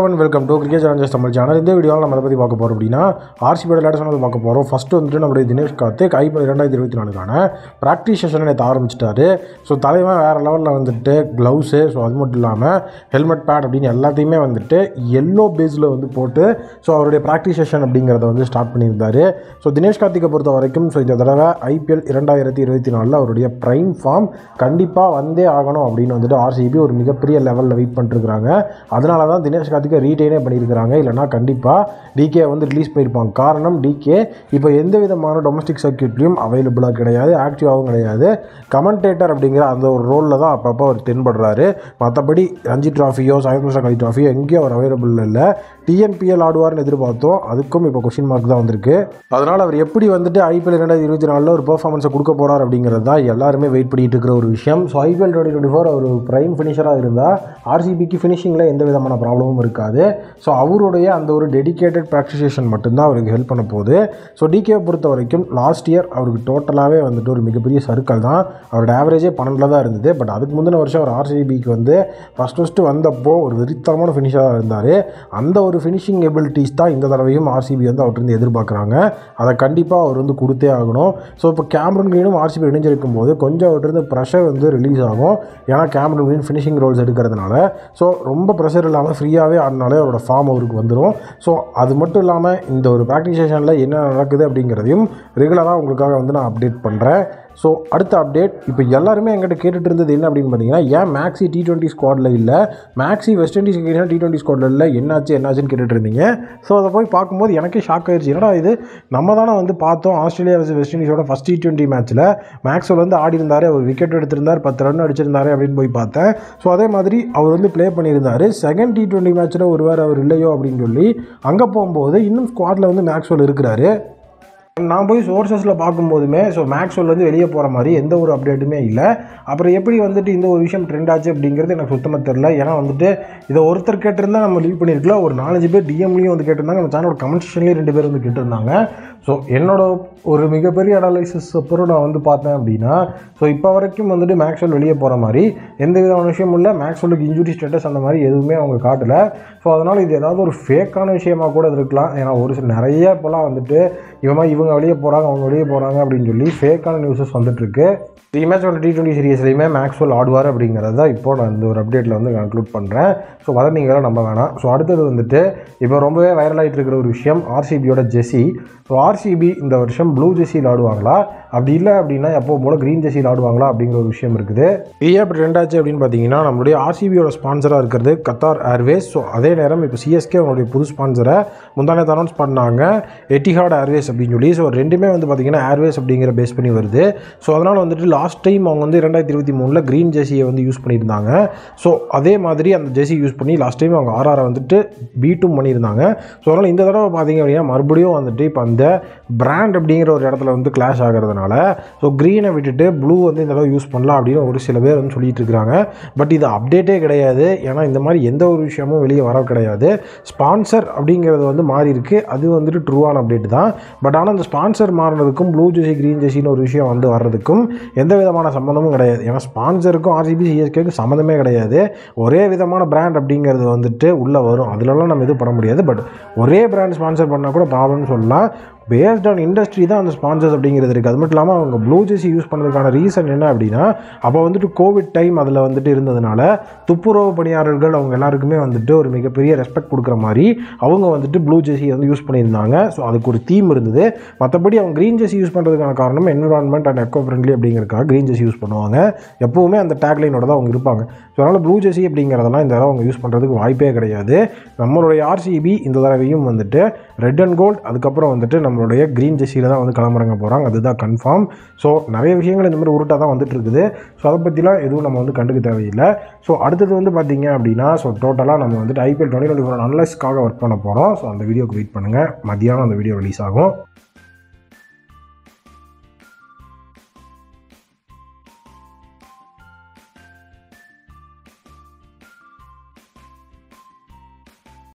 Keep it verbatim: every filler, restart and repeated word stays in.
and welcome to Cricket Challenges Tamil channel. இந்த வீடியோவில் நம்ம அதை பற்றி பார்க்க போகிறோம் அப்படின்னா ஆர்சிபியோட லேட்டஸ்ட் வந்து பார்க்க போகிறோம். ஃபஸ்ட்டு வந்துட்டு நம்மளுடைய தினேஷ் கார்த்திக் ஐபிஎல் இரண்டாயிரத்தி இருபத்தி நாலுக்கான ப்ராக்டிஸ் செஷனை நேற்று ஆரம்பிச்சிட்டாரு. ஸோ தலைவன் வேறு லெவலில் வந்துட்டு க்ளவுஸு, ஸோ அது மட்டும் இல்லாமல் ஹெல்மெட் பேட் அப்படின்னு எல்லாத்தையுமே வந்துட்டு எல்லோ பேஸில் வந்து போட்டு ஸோ அவருடைய ப்ராக்டிஸ் செஷன் அப்படிங்கிறத வந்து ஸ்டார்ட் பண்ணியிருந்தார். ஸோ தினேஷ் கார்த்திகை பொறுத்த வரைக்கும் ஸோ இந்த தடவை ஐபிஎல் இரண்டாயிரத்தி இருபத்தி நாலில் அவருடைய ப்ரைம் ஃபார்ம் கண்டிப்பாக வந்தே ஆகணும் அப்படின்னு வந்துட்டு ஆர்சிபி ஒரு மிகப்பெரிய லெவலில் வெயிட் பண்ணிட்டுருக்காங்க. அதனால தான் தினேஷ் கார்த்திகை ரீட்டைனே பண்ணியிருக்கிறாங்க. இல்லைனா கண்டிப்பாக டிகே வந்து ரிலீஸ் பண்ணியிருப்பாங்க. காரணம் டிகே இப்போ எந்த விதமான டொமஸ்டிக் சர்க்யூட்லேயும் அவைலபிளாக கிடையாது, ஆக்டிவாகவும் கிடையாது. கமெண்டேட்டர் அப்படிங்கிற அந்த ஒரு ரோலில் தான் அப்பப்போ அவர் தென்படுறாரு. மற்றபடி ரஞ்சி ட்ராஃபியோ சாய் கிருஷ்ணா ட்ராஃபியோ எங்கேயும் அவர் அவைலபிள் இல்லை. டிஎன்பிஎல் ஆடுவார்னு எதிர்பார்த்தோம், அதுக்கும் இப்போ கொஸ்டின் மார்க் தான் வந்திருக்கு. அதனால் அவர் எப்படி வந்துட்டு ஐபிஎல் இரண்டாயிரத்தி இருபத்தி நாலில் ஒரு பெர்ஃபார்மன்ஸை கொடுக்க போகிறார் அப்படிங்கிறது தான் எல்லாருமே வெயிட் பண்ணிட்டு இருக்கிற ஒரு விஷயம். So IPL twenty twenty four அவர் ப்ரைம் ஃபினிஷராக இருந்தால் ஆர்சிபிக்கு ஃபினிஷிங்கில் எந்த விதமான ப்ராப்ளமும் இருக்காது. ஸோ அவருடைய அந்த ஒரு டெடிக்கேட்டட் ப்ராக்டிசேஷன் மட்டும்தான் அவருக்கு ஹெல்ப் பண்ண போகுது. ஸோ டிகே பொறுத்த வரைக்கும் லாஸ்ட் இயர் அவருக்கு டோட்டலாகவே வந்துட்டு ஒரு மிகப்பெரிய சர்க்கிள் தான். அவரோட ஆவரேஜே பன்னெண்டில் தான் இருந்தது. பட் அதுக்கு முந்தின வருஷம் அவர் ஆர்சிபிக்கு வந்து ஃபஸ்ட் ஃபஸ்ட்டு வந்தப்போ ஒரு வெறித்தரமான ஃபினிஷராக இருந்தார். அந்த ஒரு ஃபினிஷிங் எபிலிட்டிஸ் தான் இந்த தடவையும் ஆர்சிபி வந்து அவர்கிட்ட எதிர்பார்க்குறாங்க. அதை கண்டிப்பாக அவர் வந்து கொடுத்தே ஆகணும். ஸோ இப்போ கேமரன் கிரீனும் ஆர்சிபி இணைஞ்சிருக்கும் போது கொஞ்சம் அவர்கிட்ட ப்ரெஷர் வந்து ரிலீஸ் ஆகும். ஏன்னா கேமரன் கிரீன் ஃபினிஷிங் ரோல்ஸ் எடுக்கிறதுனால ஸோ ரொம்ப ப்ரெஷர் இல்லாமல் ஃப்ரீயாகவே ஆடினாலே அவரோட ஃபார்ம் அவருக்கு வந்துடும். ஸோ அது மட்டும் இல்லாமல் இந்த ஒரு ப்ராக்டிஸ் செஷனில் என்ன நடக்குது அப்படிங்கிறதையும் ரெகுலராக உங்களுக்காக வந்து நான் அப்டேட் பண்ணுறேன். ஸோ அடுத்த அப்டேட் இப்போ எல்லாருமே எங்கிட்ட கேட்டுட்டு இருந்தது என்ன அப்படின்னு பார்த்தீங்கன்னா, ஏன் மேக்ஸி டி டுவெண்ட்டி ஸ்குவாடில் இல்லை, மேக்ஸி வெஸ்ட் இண்டீஸ் கேட்டீங்கன்னா டி டுவெண்ட்டி ஸ்குவாடில் இல்லை, என்னாச்சு என்னாச்சுன்னு கேட்டுட்டு இருந்தீங்க. ஸோ அதை போய் பார்க்கும்போது எனக்கே ஷாக் ஆயிடுச்சு. என்னடா இது, நம்ம தானே வந்து பார்த்தோம் ஆஸ்திரேலியா வர்சஸ் வெஸ்ட் இண்டீஸோட ஃபஸ்ட் டி டுவெண்ட்டி மேட்ச்சில் மேக்ஸ்வெல் வந்து ஆடி இருந்தார், அவர் விக்கெட் எடுத்திருந்தார், பத்து ரன் அடிச்சிருந்தார் அப்படின்னு போய் பார்த்தேன். ஸோ அதே மாதிரி அவர் வந்து ப்ளே பண்ணியிருந்தார். செகண்ட் டி டுவெண்ட்டி மேட்ச்சில் ஒரு வேறு அவர் இல்லையோ அப்படின்னு சொல்லி அங்கே போகும்போது இன்னும் ஸ்குவாடில் வந்து மேக்ஸ்வெல் இருக்கிறாரு. நான் போய் சோர்ஸஸில் பார்க்கும்போதுமே ஸோ மேக்ஸ்வெல் வந்து வெளியே போகிற மாதிரி எந்த ஒரு அப்டேட்டுமே இல்லை. அப்புறம் எப்படி வந்துட்டு இந்த ஒரு விஷயம் ட்ரெண்ட் ஆச்சு அப்படிங்கிறது எனக்கு சுத்தமாக தெரில. ஏன்னா வந்துட்டு இதை ஒருத்தர் கேட்டிருந்தால் நம்ம லீவ் பண்ணியிருக்கலாம், ஒரு நாலஞ்சு பேர் டிஎம்லேயும் வந்து கேட்டிருந்தாங்க, நம்ம சேனலோட கமெண்ட் செக்ஷன்லேயும் ரெண்டு பேர் வந்து கேட்டிருந்தாங்க. ஸோ என்னோட ஒரு மிகப்பெரிய அனாலிசிஸ் அப்புறம் நான் வந்து பார்த்தேன் அப்படின்னா ஸோ இப்போ வரைக்கும் வந்துட்டு மேக்ஸ்வெல் வெளியே போகிற மாதிரி எந்த விதமான விஷயமும் இல்லை. மேக்ஸ்வெல்லுக்கு இன்ஜுரி ஸ்டேட்டஸ் அந்த மாதிரி எதுவுமே அவங்க காட்டலை. ஸோ அதனால் இது ஏதாவது ஒரு ஃபேக்கான விஷயமாக கூட இருக்கலாம். ஏன்னா ஒரு சில நிறைய இப்போலாம் வந்துட்டு இவங்க இவங்க வெளியே போகிறாங்க அவங்க வெளியே போகிறாங்க அப்படின்னு சொல்லி ஃபேக்கான நியூஸஸ் வந்துட்டுருக்கு. மேட்ச் வந்து டி டுவெண்ட்டி சீரீஸ்லையுமே மேக்ஸ்வெல் ஆடுவார் அப்படிங்கிறது தான் இப்போ நான் இந்த ஒரு அப்டேட்டில் வந்து கன்க்ளூட் பண்ணுறேன். ஸோ அதை நீங்களாம் நம்ப வேணாம். ஸோ அடுத்தது வந்துட்டு இப்போ ரொம்பவே வைரல் ஆகிட்டு இருக்கிற ஒரு விஷயம் ஆர்சிபியோட ஜெர்சி. ஸோ ஆர்சிபி இந்த வருஷம் ப்ளூ ஜெர்சியில் ஆடுவாங்களா, அப்படி இல்லை அப்படின்னா எப்போ போல க்ரீன் ஜெர்சியில் ஆடுவாங்களா அப்படிங்கிற ஒரு விஷயம் இருக்குது. ஏன் அப்படி ரெண்டாச்சு அப்படின்னு பார்த்தீங்கன்னா, நம்மளுடைய ஆர்சிபியோட ஸ்பான்சராக இருக்கிறது கத்தார் ஏர்வேஸ். ஸோ அதே நேரம் இப்போ சிஎஸ்கே அவங்களுடைய புது ஸ்பான்சரை முந்தானத்தை அனௌன்ஸ் பண்ணாங்க, எட்டிஹாட் ஏர்வேஸ் அப்படின்னு சொல்லி. ஸோ ரெண்டுமே வந்து பார்த்திங்கன்னா ஏர்வேஸ் அப்படிங்கிற பேஸ் பண்ணி வருது. ஸோ அதனால் வந்துட்டு லாஸ்ட் டைம் அவங்க வந்து ரெண்டாயிரத்தி இருபத்தி மூணில் க்ரீன் ஜெர்சியை வந்து யூஸ் பண்ணியிருந்தாங்க. ஸோ அதே மாதிரி அந்த ஜெர்சி யூஸ் பண்ணி லாஸ்ட் டைம் அவங்க ஆர்ஆரை வந்துட்டு பீட்டும் பண்ணியிருந்தாங்க. ஸோ அதனால் இந்த தடவை பார்த்திங்க அப்படின்னா மறுபடியும் வந்துட்டு இப்போ அந்த பிராண்ட் அப்படிங்கிற ஒரு இடத்துல வந்து கிளாஷ் ஆகிறதுனால ஸோ க்ரீனை விட்டுட்டு ப்ளூ வந்து இந்த தடவை யூஸ் பண்ணலாம் அப்படின்னு ஒரு சில பேர் வந்து சொல்லிட்டு இருக்கிறாங்க. பட் இது அப்டேட்டே கிடையாது. ஏன்னா இந்த மாதிரி எந்த ஒரு விஷயமும் வெளியே வர கிடையாது. ஸ்பான்சர் அப்படிங்கிறது வந்து மாறி இருக்குது, அது வந்துட்டு ட்ரூவான அப்டேட் தான். பட் ஆனால் அந்த ஸ்பான்சர் மாறினதுக்கும் ப்ளூ ஜெர்சி க்ரீன் ஜெர்சின்னு ஒரு விஷயம் வந்து வர்றதுக்கும் எந்த விதமான சம்மந்தமும் கிடையாது. ஏன்னா ஸ்பான்சருக்கும் ஆர்சிபி சிஎஸ்கேக்கும் சம்மந்தமே கிடையாது. ஒரே விதமான பிராண்ட் அப்படிங்கிறது வந்துட்டு உள்ளே வரும், அதிலலாம் நம்ம எதுவும் பண்ண முடியாது. பட் ஒரே பிராண்ட் ஸ்பான்சர் பண்ணால் கூட ப்ராப்ளம்னு சொல்லலாம். பேஸ்ட் ஆன் இண்டஸ்ட்ரி தான் அந்த ஸ்பான்சர்ஸ் அப்படிங்கிறது இருக்குது. அது மட்டும் இல்லாமல் அவங்க ப்ளூ ஜெர்சி யூஸ் பண்ணுறதுக்கான ரீசன் என்ன அப்படின்னா, அப்போ வந்துட்டு கோவிட் டைம் அதில் வந்துட்டு இருந்ததுனால துப்புரவு பணியாளர்கள் அவங்க எல்லாருக்குமே வந்துட்டு ஒரு மிகப்பெரிய ரெஸ்பெக்ட் கொடுக்குற மாதிரி அவங்க வந்துட்டு ப்ளூ ஜெர்சி வந்து யூஸ் பண்ணியிருந்தாங்க. ஸோ அதுக்கு ஒரு தீம் இருந்தது. மற்றபடி அவங்க க்ரீன் ஜெர்சி யூஸ் பண்ணுறதுக்கான காரணம் என்விரான்மெண்ட் அண்ட் எக்கோ ஃப்ரெண்ட்லி அப்படிங்கிறதுக்காக க்ரீன் ஜெர்சி யூஸ் பண்ணுவாங்க. எப்போவுமே அந்த டேக்லைனோட தான் அவங்க இருப்பாங்க. ஸோ அதனால் ப்ளூ ஜெர்சி அப்படிங்கிறதெல்லாம் இந்த தடவை அவங்க யூஸ் பண்ணுறதுக்கு வாய்ப்பே கிடையாது. நம்மளுடைய ஆர்சிபி இந்த தடவையும் வந்துட்டு ரெட் அண்ட் கோல்டு, அதுக்கப்புறம் வந்துட்டு நம்மளுடைய க்ரீன் ஜெர்சியில் தான் வந்து கிளம்புறங்க போகிறாங்க, அதுதான் கன்ஃபார்ம். ஸோ நிறைய விஷயங்கள் இந்த மாதிரி உருட்டாக தான் வந்துட்டு இருக்குது. ஸோ அதை பற்றிலாம் எதுவும் நம்ம வந்து கண்டுக்க தேவையில்லை. ஸோ அடுத்தது வந்து பார்த்திங்க அப்படின்னா ஸோ டோட்டலாக நம்ம வந்துட்டு ஐபிஎல் டுவெண்ட்டி டுவெண்ட்டி ஃபோர் அனலைஸ்க்காக ஒர்க் பண்ண போகிறோம். ஸோ அந்த வீடியோக்கு வெயிட் பண்ணுங்கள், மதியானம் அந்த வீடியோ ரிலீஸ் ஆகும்.